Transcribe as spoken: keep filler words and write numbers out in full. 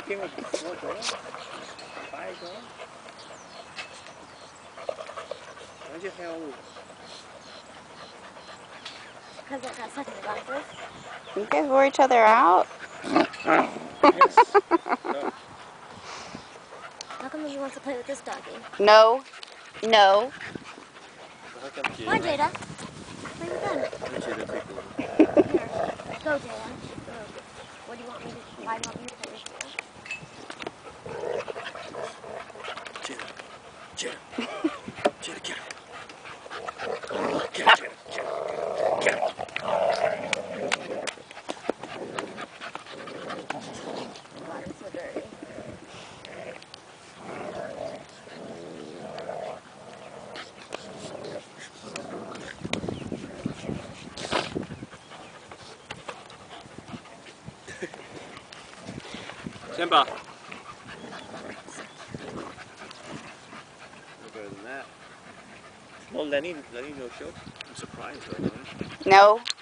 came with four girls? Five girls? Why'd you have all those? Because I got such glasses. You guys wore each other out? Yes. No. How come he wants to play with this doggy? No. No. How come Jada? Come on, Jada. Play with him. Let Jada take over. Here. Go, Jada. Go. What do you want me to, why do you want me to play with you? Jada. Jada. Jada, get him. Get him, get him, get him. Get him. Water's so dirty. Simba. No better than that. No, Lenny, Lenny no show. I'm surprised though. No.